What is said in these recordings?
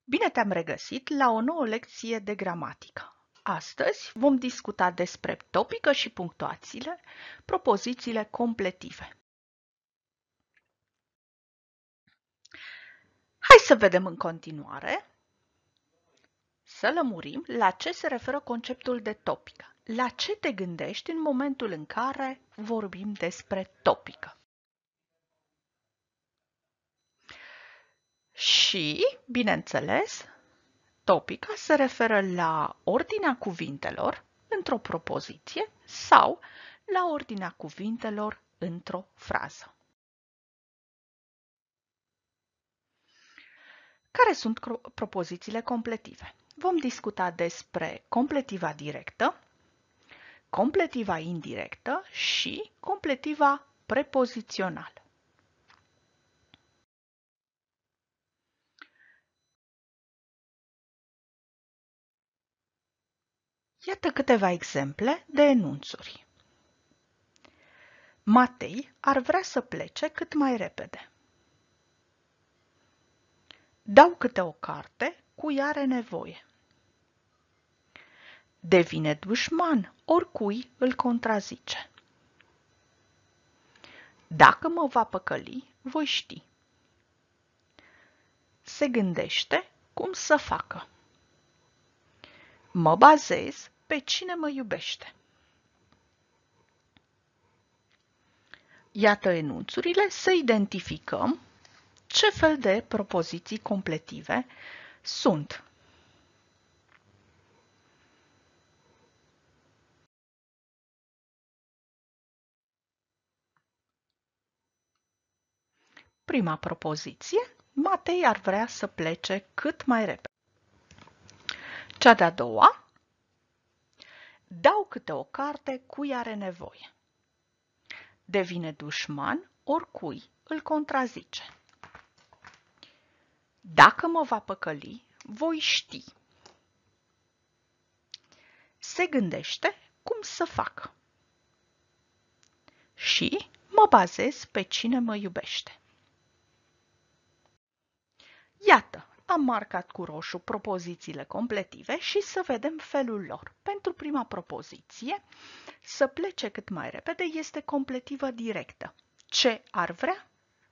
Bine te-am regăsit la o nouă lecție de gramatică. Astăzi vom discuta despre topică și punctuațiile, propozițiile completive. Hai să vedem în continuare, să lămurim la ce se referă conceptul de topică. La ce te gândești în momentul în care vorbim despre topică? Și, bineînțeles, topica se referă la ordinea cuvintelor într-o propoziție sau la ordinea cuvintelor într-o frază. Care sunt propozițiile completive? Vom discuta despre completiva directă, completiva indirectă și completiva prepozițională. Iată câteva exemple de enunțuri. Matei ar vrea să plece cât mai repede. Dau câte o carte cui are nevoie. Devine dușman oricui îl contrazice. Dacă mă va păcăli, voi ști. Se gândește cum să facă. Mă bazez pe cine mă iubește. Iată enunțurile, să identificăm ce fel de propoziții completive sunt. Prima propoziție, Matei ar vrea să plece cât mai repede. Cea de-a doua, dau câte o carte cui are nevoie. Devine dușman oricui îl contrazice. Dacă mă va păcăli, voi ști. Se gândește cum să facă. Și mă bazez pe cine mă iubește. Iată, am marcat cu roșu propozițiile completive și să vedem felul lor. Pentru prima propoziție, să plece cât mai repede este completivă directă. Ce ar vrea?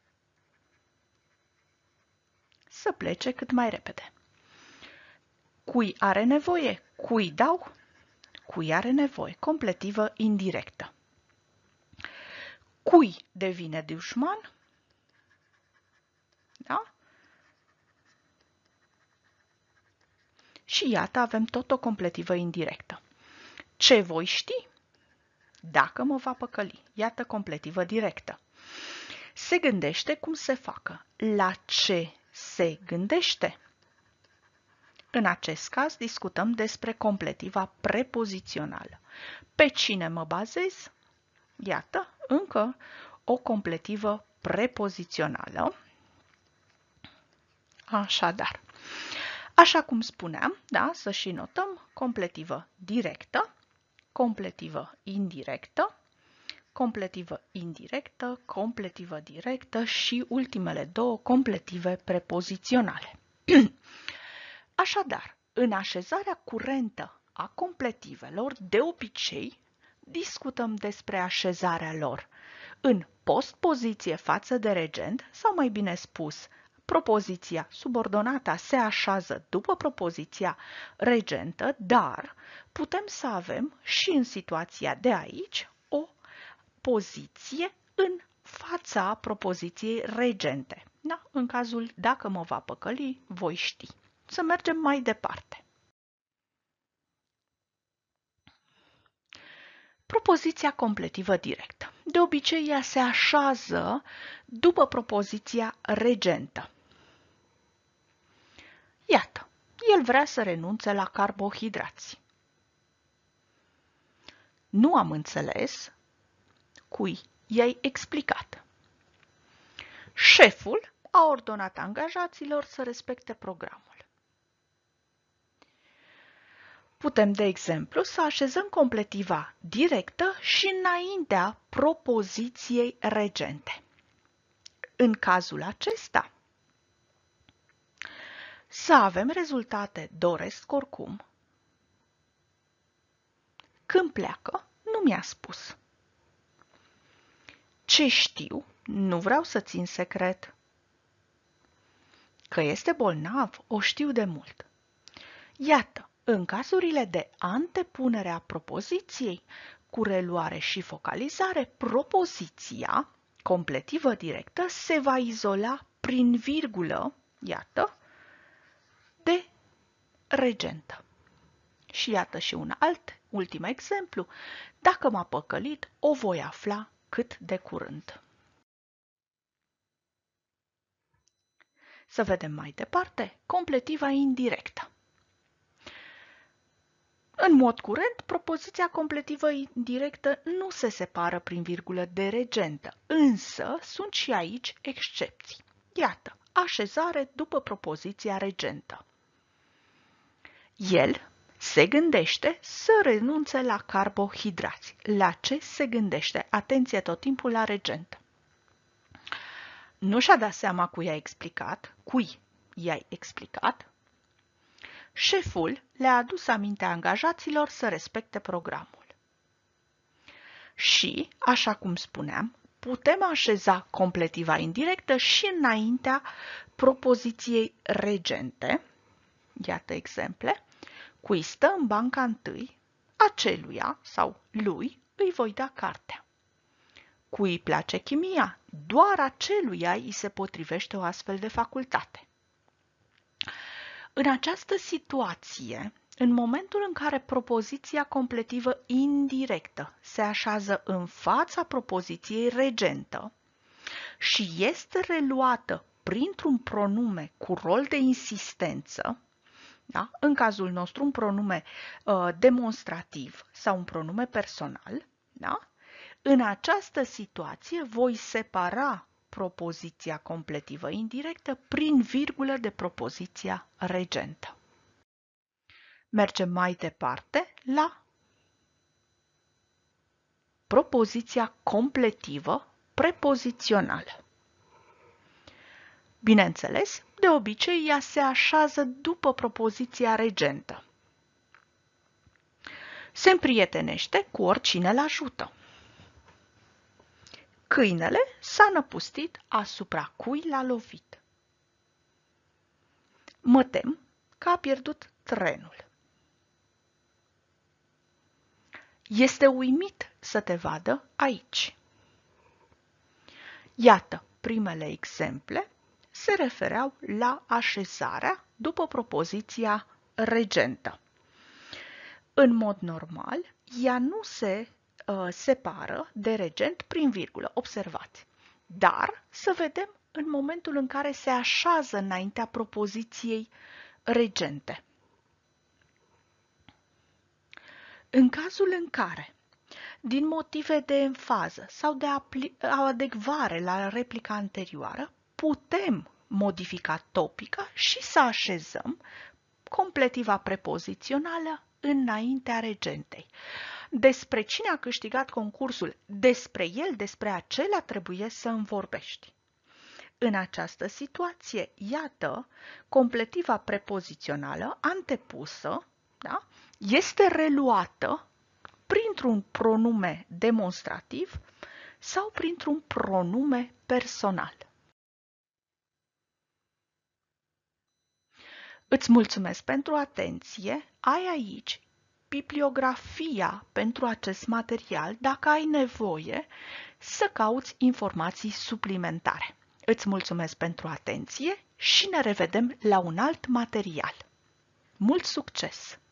Să plece cât mai repede. Cui are nevoie? Cui dau? Cui are nevoie? Completivă indirectă. Cui devine dușman? Da? Și iată, avem tot o completivă indirectă. Ce voi ști? Dacă mă va păcăli. Iată completivă directă. Se gândește cum se facă. La ce se gândește? În acest caz discutăm despre completiva prepozițională. Pe cine mă bazez? Iată, încă o completivă prepozițională. Așadar, așa cum spuneam, da, să și notăm, completivă directă, completivă indirectă, completivă indirectă, completivă directă și ultimele două completive prepoziționale. Așadar, în așezarea curentă a completivelor, de obicei, discutăm despre așezarea lor în postpoziție față de regent, sau mai bine spus, propoziția subordonată se așează după propoziția regentă, dar putem să avem și în situația de aici o poziție în fața propoziției regente. Da? În cazul dacă mă va păcăli, voi ști. Să mergem mai departe. Propoziția completivă directă. De obicei, ea se așează după propoziția regentă. Iată, el vrea să renunțe la carbohidrați. Nu am înțeles cui i-ai explicat. Șeful a ordonat angajaților să respecte programul. Putem, de exemplu, să așezăm completiva directă și înaintea propoziției regente. În cazul acesta, Să avem rezultate doresc oricum. Când pleacă, nu mi-a spus. Ce știu, nu vreau să țin secret. Că este bolnav, o știu de mult. Iată, în cazurile de antepunere a propoziției, cu reluare și focalizare, propoziția completivă directă se va izola prin virgulă, iată, de regentă. Și iată și un ultim exemplu. Dacă m-a păcălit, o voi afla cât de curând. Să vedem mai departe completiva indirectă. În mod curent, propoziția completivă indirectă nu se separă prin virgulă de regentă, însă sunt și aici excepții. Iată, așezare după propoziția regentă. El se gândește să renunțe la carbohidrați. La ce se gândește? Atenție tot timpul la regentă. Nu și-a dat seama cui i-ai explicat. Șeful le-a adus aminte angajaților să respecte programul. Și, așa cum spuneam, putem așeza completiva indirectă și înaintea propoziției regente. Iată exemple. Cui stă în banca întâi, aceluia sau lui îi voi da cartea. Cui îi place chimia, doar aceluia îi se potrivește o astfel de facultate. În această situație, în momentul în care propoziția completivă indirectă se așează în fața propoziției regentă și este reluată printr-un pronume cu rol de insistență, da? În cazul nostru un pronume demonstrativ sau un pronume personal, da? În această situație voi separa propoziția completivă indirectă prin virgulă de propoziția regentă. Mergem mai departe la propoziția completivă prepozițională. Bineînțeles, de obicei ea se așează după propoziția regentă. Se împrietenește cu oricine îl ajută. Câinele s-a năpustit asupra cui l-a lovit. Mă tem că a pierdut trenul. Este uimit să te vadă aici. Iată, primele exemple se refereau la așezarea după propoziția regentă. În mod normal, ea nu se separă de regent prin virgulă, observați. Dar să vedem în momentul în care se așează înaintea propoziției regente. În cazul în care, din motive de enfază sau de adecvare la replica anterioară, putem modifica topica și să așezăm completiva prepozițională înaintea regentei. Despre cine a câștigat concursul, despre el, despre acela trebuie să îmi vorbești. În această situație, iată, completiva prepozițională antepusă, da, este reluată printr-un pronume demonstrativ sau printr-un pronume personal. Îți mulțumesc pentru atenție. Ai aici bibliografia pentru acest material dacă ai nevoie să cauți informații suplimentare. Îți mulțumesc pentru atenție și ne revedem la un alt material. Mult succes!